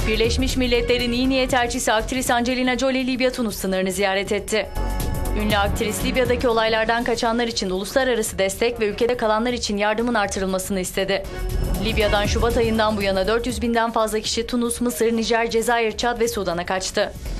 Birleşmiş Milletler'in iyi niyet elçisi aktris Angelina Jolie, Libya-Tunus sınırını ziyaret etti. Ünlü aktris, Libya'daki olaylardan kaçanlar için uluslararası destek ve ülkede kalanlar için yardımın artırılmasını istedi. Libya'dan Şubat ayından bu yana 400 binden fazla kişi Tunus, Mısır, Nijer, Cezayir, Çad ve Sudan'a kaçtı.